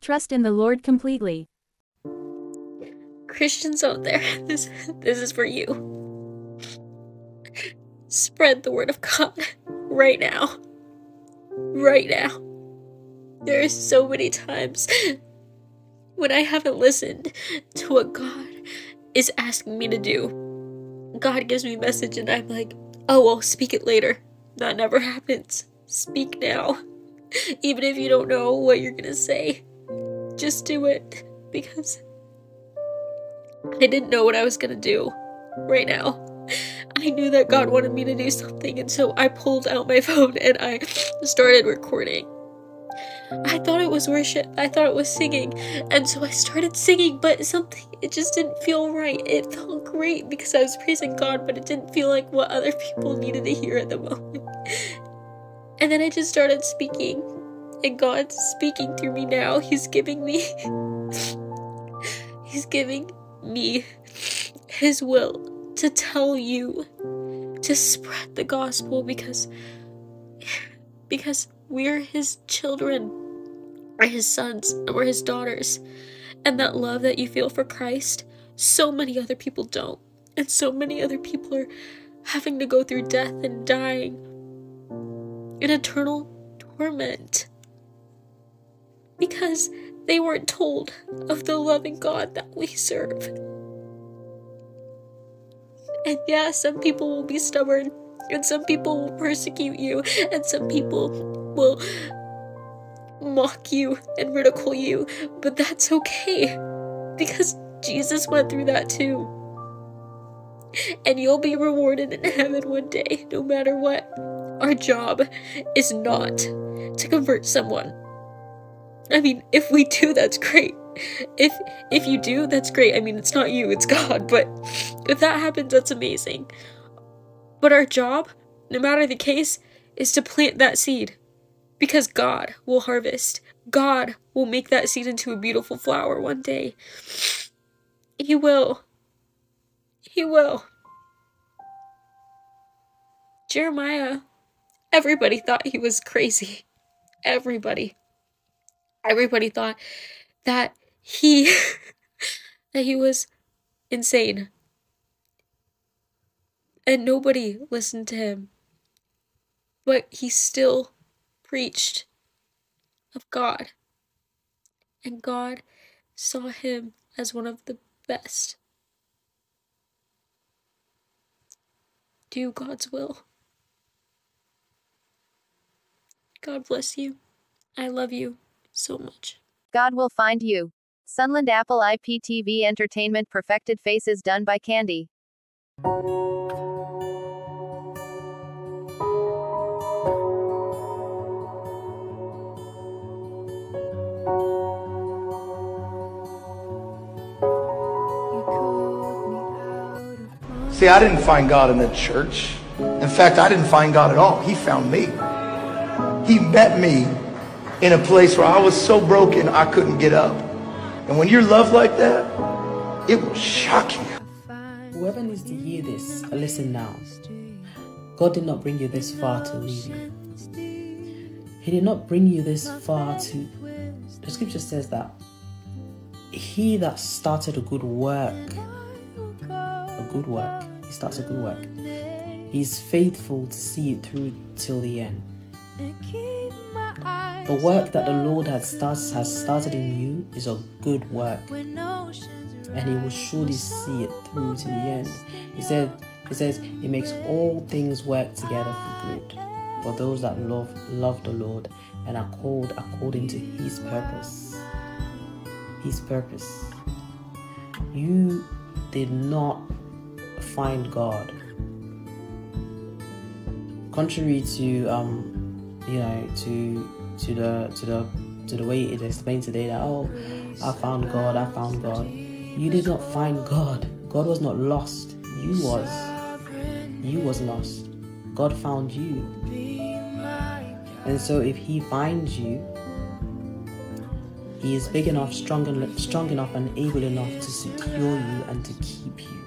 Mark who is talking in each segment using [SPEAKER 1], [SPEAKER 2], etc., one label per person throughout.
[SPEAKER 1] Trust in the Lord completely.
[SPEAKER 2] Christians out there, this is for you. Spread the word of God right now. Right now. There are so many times when I haven't listened to what God is asking me to do. God gives me a message and I'm like, oh, well, speak it later. That never happens. Speak now. Even if you don't know what you're gonna say, just do it. Because I didn't know what I was gonna do right now. I knew that God wanted me to do something, and so I pulled out my phone and I started recording. I thought it was worship. I thought it was singing. And so I started singing, but it just didn't feel right. It felt great because I was praising God, but it didn't feel like what other people needed to hear at the moment. And then I just started speaking, and God's speaking through me now. He's giving me His will to tell you to spread the gospel because we're His children, we're His sons, and we're His daughters. And that love that you feel for Christ, so many other people don't. And so many other people are having to go through death and dying in eternal torment because they weren't told of the loving God that we serve. And yeah, some people will be stubborn, and some people will persecute you, and some people will mock you and ridicule you, but that's okay, because Jesus went through that too. And you'll be rewarded in heaven one day, no matter what. Our job is not to convert someone. I mean, if we do, that's great. If you do, that's great. I mean, it's not you, it's God, but if that happens, that's amazing. But our job, no matter the case, is to plant that seed. Because God will harvest. God will make that seed into a beautiful flower one day. He will. He will. Jeremiah, everybody thought he was crazy. Everybody thought that he was insane. And nobody listened to him. But he still preached of God. And God saw him as one of the best. Do God's will. God bless you. I love you so much.
[SPEAKER 3] God will find you. Sunland Apple IPTV Entertainment Perfected Faces done by Candy.
[SPEAKER 4] See, I didn't find God in the church. In fact, I didn't find God at all. He found me. He met me in a place where I was so broken I couldn't get up. And when you're loved like that, it will shock you.
[SPEAKER 5] Whoever needs to hear this, listen now. God did not bring you this far to leave you. He did not bring you this far to... The scripture says that he that started a good work, he starts a good work. He's faithful to see it through till the end. The work that the Lord has started in you is a good work, and He will surely see it through to the end. He says He makes all things work together for good for those that love the Lord and are called according to His purpose. His purpose. You did not find God. Contrary to to the way it explained today that, oh, I found God. You did not find God. God was not lost. You was lost. God found you. And so if He finds you, He is big enough, strong enough and able enough to secure you and to keep you.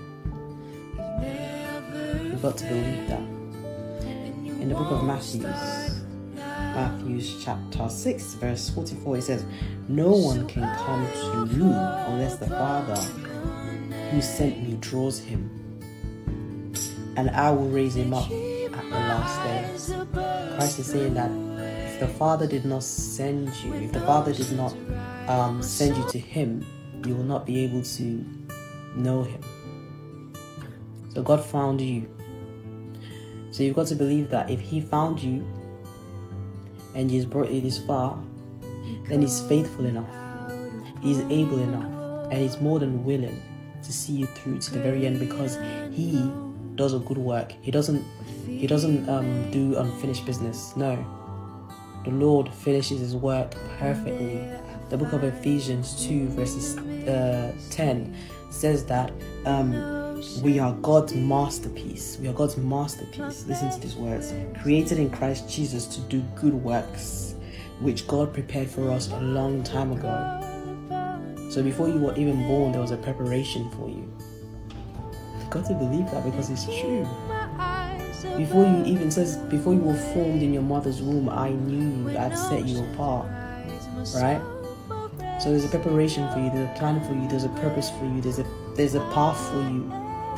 [SPEAKER 5] You've got to believe that. In the book of Matthew Matthew chapter 6 verse 44, it says, "No one can come to me unless the Father who sent me draws him, and I will raise him up at the last day." Christ is saying that if the Father did not send you, if the Father did not send you to him, you will not be able to know him. So God found you. So you've got to believe that if he found you and he's brought you this far, then he's faithful enough, he's able enough, and he's more than willing to see you through to the very end, because he does a good work. He doesn't do unfinished business. No, the Lord finishes his work perfectly. The book of Ephesians 2 verses 10 says that we are God's masterpiece. We are God's masterpiece. Listen to these words. Created in Christ Jesus to do good works, which God prepared for us a long time ago. So before you were even born, there was a preparation for you. You've got to believe that, because it's true. Before you even says, before you were formed in your mother's womb, I knew you, I'd set you apart. Right? So there's a preparation for you, there's a plan for you, there's a purpose for you, there's a path for you.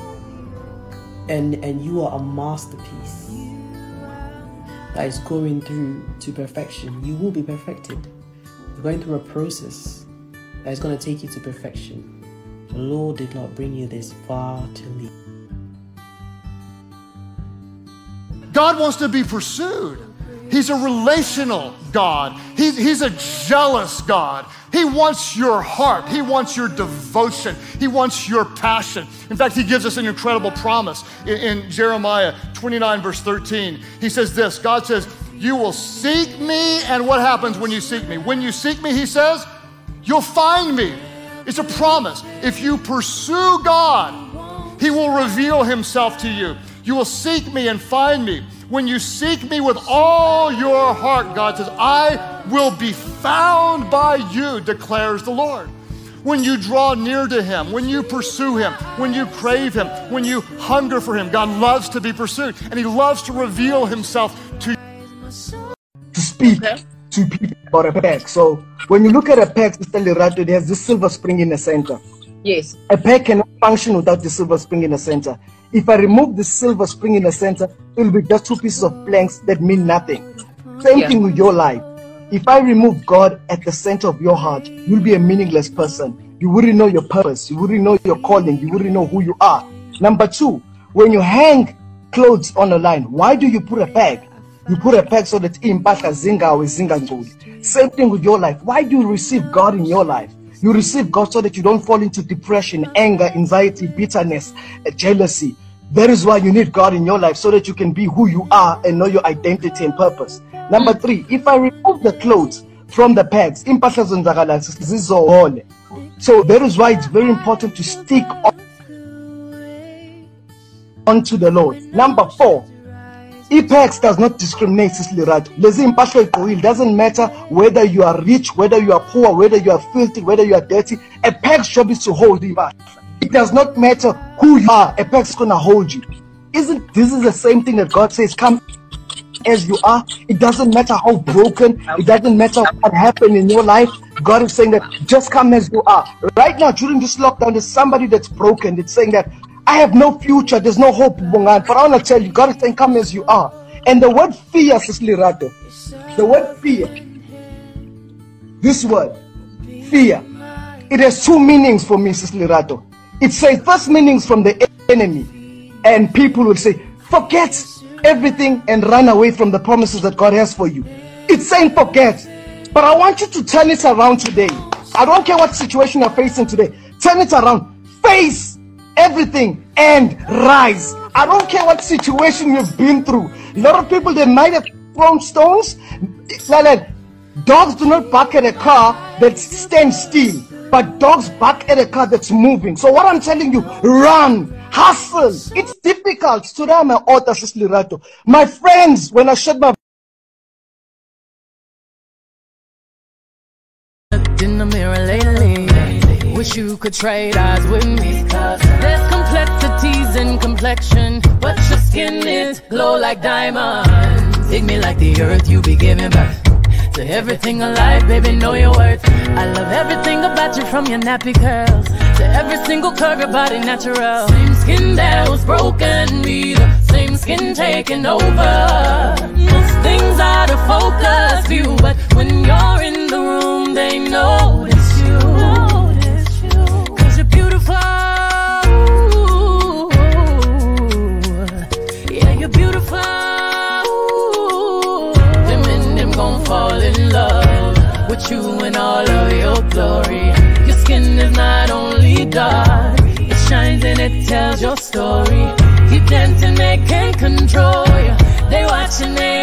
[SPEAKER 5] And you are a masterpiece that is going through to perfection. You will be perfected. You're going through a process that is going to take you to perfection. The Lord did not bring you this far to leave.
[SPEAKER 6] God wants to be pursued. He's a relational God. He's a jealous God. He wants your heart. He wants your devotion. He wants your passion. In fact, he gives us an incredible promise in Jeremiah 29 verse 13. He says this, God says, "You will seek me," and what happens when you seek me? When you seek me, he says, you'll find me. It's a promise. If you pursue God, he will reveal himself to you. You will seek me and find me. When you seek me with all your heart, God says, I will be found by you, declares the Lord. When you draw near to him, when you pursue him, when you crave him, when you hunger for him, God loves to be pursued, and he loves to reveal himself to you.
[SPEAKER 4] To speak to people about a peg. So when you look at a peg, Sister Lerato, there's this silver spring in the center.
[SPEAKER 7] Yes.
[SPEAKER 4] A peg cannot function without the silver spring in the center. If I remove the silver spring in the center, it will be just two pieces of planks that mean nothing. Same thing with your life. If I remove God at the center of your heart, you'll be a meaningless person. You wouldn't know your purpose. You wouldn't know your calling. You wouldn't know who you are. Number two, when you hang clothes on a line, why do you put a peg? You put a peg so that impahla zingawe zingangcoli. Same thing with your life. Why do you receive God in your life? You receive God so that you don't fall into depression, anger, anxiety, bitterness, jealousy. That is why you need God in your life, so that you can be who you are and know your identity and purpose. Number three, if I remove the clothes from the pegs, so that is why it's very important to stick onto the Lord. Number four, IPEX does not discriminate, it doesn't matter whether you are rich, whether you are poor, whether you are filthy, whether you are dirty. A PEG's job is to hold you. It does not matter who you are, a PEG's gonna hold you. Isn't this is the same thing that God says, come as you are? It doesn't matter how broken, it doesn't matter what happened in your life. God is saying that just come as you are. Right now, during this lockdown, there's somebody that's broken. It's saying that I have no future, there's no hope, but I want to tell you, God is saying, come as you are. And the word fear, Sister Lerato, the word fear, this word, fear, it has two meanings for me, Sister Lerato. It says first meanings from the enemy, and people will say, forget everything and run away from the promises that God has for you. It's saying forget, but I want you to turn it around today. I don't care what situation you're facing today. Turn it around, face everything and rise. I don't care what situation you've been through. A lot of people, they might have thrown stones. Like, dogs do not bark at a car that stands still, but dogs bark at a car that's moving. So what I'm telling you, run, hustle. It's difficult. Today I'm an author, Sister Lerato. My friends, when I shut my
[SPEAKER 8] in the mirror lately, wish you could trade eyes with me. There's complexities in complexion, but your skin is glow like diamonds. Dig me like the earth, you be giving back. To everything alive, baby, know your worth. I love everything about you, from your nappy curls to every single curve, your body natural. Same skin that was broken, be the same skin taking over. Most things out of focus view, but when you're in the room, they notice you. Cause you're beautiful. Yeah, you're beautiful. Them and them gon' fall in love with you in all of your glory. Your skin is not only dark, it shines and it tells your story. Keep dancing, they can't control you. They watching, they